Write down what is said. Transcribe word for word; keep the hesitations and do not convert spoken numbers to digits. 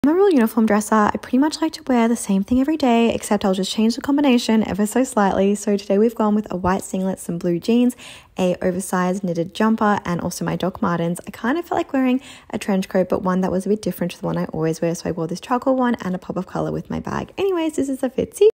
I'm a real uniform dresser. I pretty much like to wear the same thing every day, except I'll just change the combination ever so slightly. So today we've gone with a white singlet, some blue jeans, a oversized knitted jumper, and also my Doc Martens. I kind of felt like wearing a trench coat, but one that was a bit different to the one I always wear. So I wore this charcoal one and a pop of color with my bag. Anyways, this is the fit. See